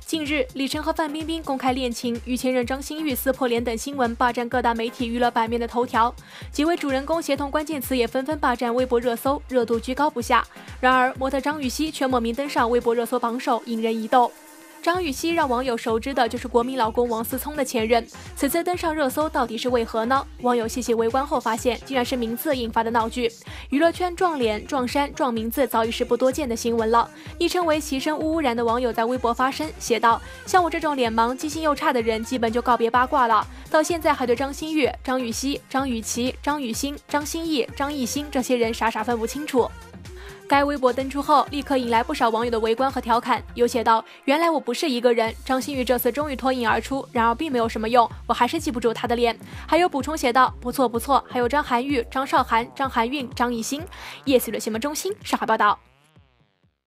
近日，李晨和范冰冰公开恋情，与前任张馨予撕破脸等新闻霸占各大媒体娱乐版面的头条，几位主人公协同关键词也纷纷霸占微博热搜，热度居高不下。然而，模特张雨绮却莫名登上微博热搜榜首，引人疑窦。张雨绮让网友熟知的就是国民老公王思聪的前任，此次登上热搜到底是为何呢？网友细细围观后发现，竟然是名字引发的闹剧。娱乐圈撞脸、撞衫、撞名字早已是不多见的新闻了。昵称为其声污然的网友在微博发声，写道：像我这种脸盲、记性又差的人，基本就告别八卦了。到现在还对张馨予、张雨绮、张雨绮、张雨欣、张歆艺、张艺兴这些人傻傻分不清楚。该微博登出后，立刻引来不少网友的围观和调侃。有写道：原来我不是一个人，张馨予这次终于脱颖而出，然而并没有什么用，我还是记不住她的脸。还有补充写道：不错不错，还有张涵予、张韶涵、张含韵、张艺兴。夜随的新闻中心上海报道。